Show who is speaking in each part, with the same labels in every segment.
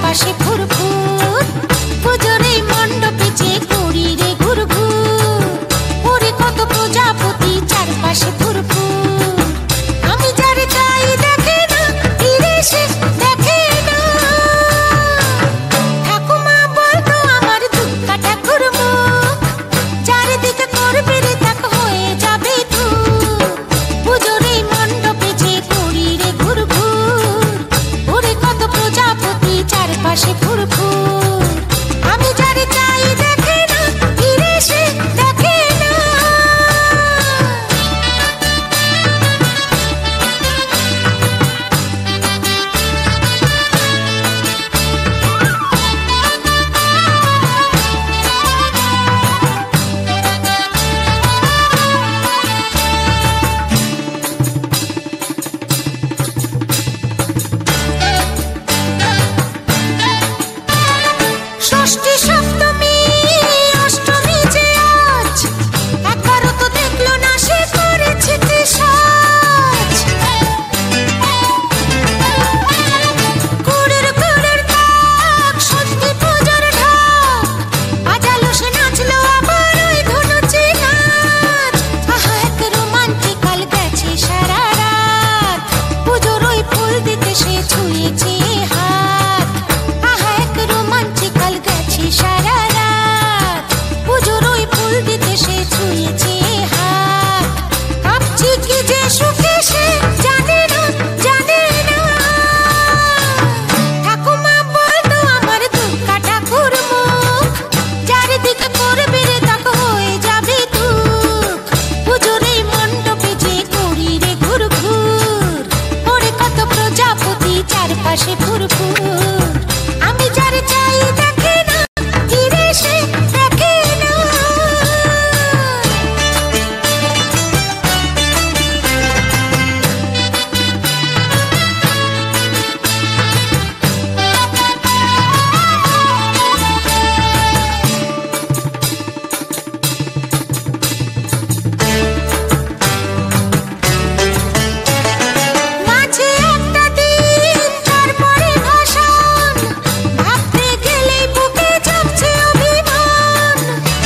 Speaker 1: চারপাশে ফুরফুর, পুজোর এই মণ্ডপে যে করি রে ঘুরঘুর, ওরে কত প্রজাপতি চারপাশে ফুরফুর। আমি যারে চাই দেখে না, ফিরে সে দেখে না। ঠাকুমা বলতো আমার দুক্কা ঠাকুর মুখ, চারিদিকে করবে রে তাক হয়ে যাবে তুই। পুজোর এই মণ্ডপে যে করি রে ঘুরঘুর, ওরে কত প্রজাপতি চারপাশে ফুরফুর। আমি যারে চাই দেখে না, ফিরে সে দেখে না। ষষ্ঠী সপ্তমী অষ্টমী যে আজ, একবারও তো দেখলো না সে করেছে কি সাজ। কুড়ের কুড়ের তাক সত্যি পূজার ঢাক, বাজালো সে নাচলো আবার ওই ধনুচি নাচ। আহা এক রোমান্টিকাল গেছে সারা রাত, পুজোর ওই ফুল দিতে সে ছুঁয়েছে হাত। আহা এক রোমান্টিকাল গেছে সারা রাত, পুজোর ওই ফুল দিতে সে ছুঁয়েছে হাত। কাঁপছি কি যে সুখে সে জানে না, জানে না। ঠাকুমা বলতো আমার দুক্কা ঠাকুর মুখ, চারিদিকে করবে রে তাক হয়ে যাবে তুক। পুজোর এই মণ্ডপে যে করি রে ঘুরঘুর, ওরে কত প্রজাপতি চারপাশে ফুরফুর। আমি যারে চাই দেখে না, ফিরে সে দেখে না। মাঝে একটা দিন তারপরে ভাসান, ভাবতে গেলেই বুকে চাপছে অভিমান।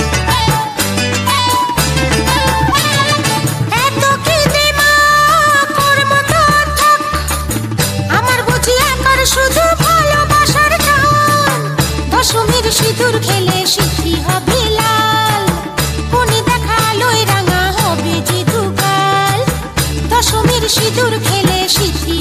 Speaker 1: এত খিদে মা কর্ম তো থাক, আমার বুঝি একার শুধু ভালোবাসার টান। দশমীর সিঁদুর খেলে সিদ্ধি হবে লাল, কোনি দেখা আলোয় রাঙা হবে যে দুগাল। দশমীর সিঁদুর খেলে সিদ্ধি